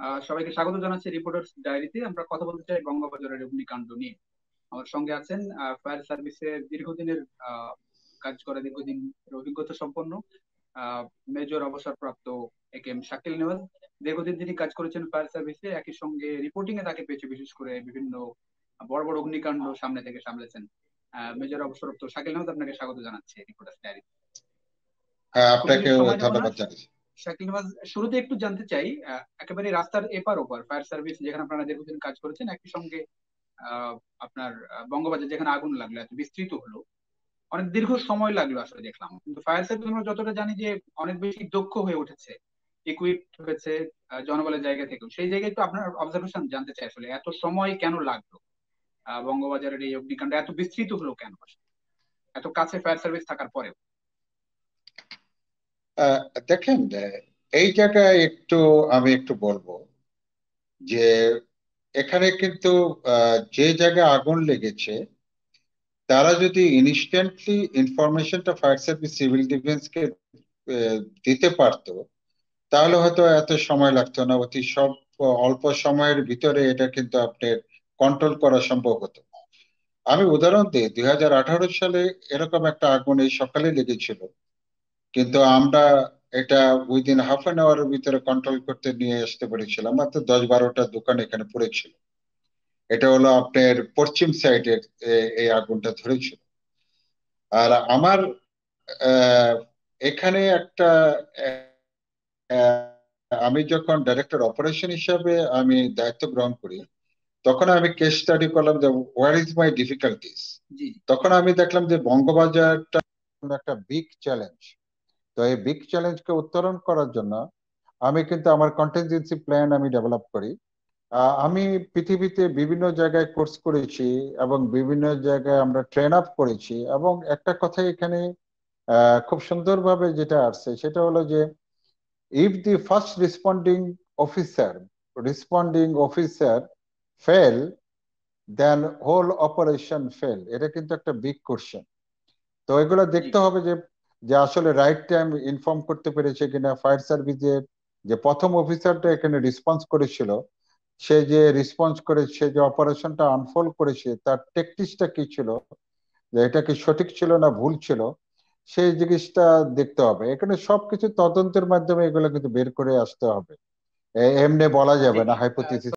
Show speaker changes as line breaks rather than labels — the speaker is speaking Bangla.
সবাইকে স্বাগত জানাচ্ছি রিপোর্টার্স ডায়েরিতে। আমরা কথা বলতে চাই বঙ্গবাজারের অগ্নিকাণ্ড নিয়ে। আমার সঙ্গে আছেন ফায়ার সার্ভিসের দীর্ঘদিনের কাজ করে, দীর্ঘদিন অভিজ্ঞতা সম্পন্ন মেজর অবসরপ্রাপ্ত এ.কে.এম. শাকিল নেওয়াজ। দীর্ঘদিন তিনি কাজ করেছেন ফায়ার সার্ভিসে, একই সঙ্গে রিপোর্টিং এ তাকে পেয়েছে, বিশেষ করে বিভিন্ন বড় বড় অগ্নিকাণ্ড সামনে থেকে সামলেছেন। মেজর অবসরপ্রাপ্ত শাকিল নেওয়াজ, আপনাকে স্বাগত জানাচ্ছি রিপোর্টার্স ডায়েরি।
হ্যাঁ,
খুব বেশি
আপনাকেও
সময় নেব না।
ধন্যবাদ জানাচ্ছি।
শাকিল নামাজ, শুরুতে একটু জানতে চাই, একেবারে রাস্তার এপার ওপার ফায়ার সার্ভিস যেখানে আপনারা দীর্ঘদিন কাজ করেছেন, একই সঙ্গে আহ, আপনার বঙ্গবাজার যেখানে আগুন লাগলো, এত বিস্তৃত হলো, অনেক দীর্ঘ সময় লাগলো আসলে দেখলাম, কিন্তু ফায়ার সার্ভিস আমরা যতটা জানি যে অনেক বেশি দক্ষ হয়ে উঠেছে, ইকুইপড হয়েছে জনবলের জায়গা থেকেও। সেই জায়গায় একটু আপনার অবজারভেশন জানতে চাই, আসলে এত সময় কেন লাগলো? বঙ্গবাজারের এই অগ্নিকাণ্ড এত বিস্তৃত হলো কেন আসলে, এত কাছে ফায়ার সার্ভিস থাকার পরেও?
আহ, দেখেন, এই জায়গায় আমি একটু বলবো যে এখানে কিন্তু যে জায়গায় আগুন লেগেছে তারা যদি ইনস্ট্যান্টলি ইনফরমেশনটা ফায়ার সার্ভিস সিভিল ডিফেন্সকে দিতে পারতো, তাহলে হয়তো এত সময় লাগতো না। অল্প সময়ের ভিতরে এটা কিন্তু আপনার কন্ট্রোল করা সম্ভব হতো। আমি উদাহরণ দিই, 2018 সালে এরকম একটা আগুন এই সকালে লেগেছিল, কিন্তু আমরা এটা উইদিন হাফ অ্যান আওয়ারের ভিতরে কন্ট্রোল করতে নিয়ে আসতে পেরেছিলাম। মাত্র 10-12টা দোকান এখানে পড়েছিল। এটা হলো আপনার পশ্চিম সাইডের এই আগুনটা ধরেছিল। আর আমার আহ, এখানে একটা আমি যখন ডাইরেক্টর অপারেশন হিসাবে আমি দায়িত্ব গ্রহণ করি, তখন আমি কেস স্টাডি করলাম যে হোয়ার ইজ মাই ডিফিকাল্টিস।
জি।
তখন আমি দেখলাম যে বঙ্গবাজারটা একটা বিগ চ্যালেঞ্জ। তো এই বিগ চ্যালেঞ্জকে উত্তরণ করার জন্য আমি কিন্তু আমার কন্টিনজেন্সি প্ল্যান আমি ডেভেলপ করি। আমি পৃথিবীতে বিভিন্ন জায়গায় কোর্স করেছি এবং বিভিন্ন জায়গায় আমরা ট্রেন আপ করেছি, এবং একটা কথা এখানে খুব সুন্দরভাবে যেটা আসছে সেটা হলো যে if the first responding officer fail, then whole operation fail. এটা কিন্তু একটা বিগ কোশ্চেন। তো এগুলো
জি।
দেখতে হবে যে যে আসলে রাইট টাইম ইনফর্ম করতে পেরেছে কিনা ফায়ার সার্ভিসের যে প্রথম অফিসারটা এখানে রেসপন্স করেছিল, সে যে রেসপন্স করে সে যে অপারেশনটা আনফোল্ড করেছে তার টেকটিক্সটা কি ছিল, যে এটা কি সঠিক ছিল না ভুল ছিল, সেই জিনিসটা দেখতে হবে। এখানে সবকিছু তদন্তের মাধ্যমে এগুলো কিন্তু বের করে আসতে হবে। এমনি বলা যাবে
জি।
না হাইপোথিসিস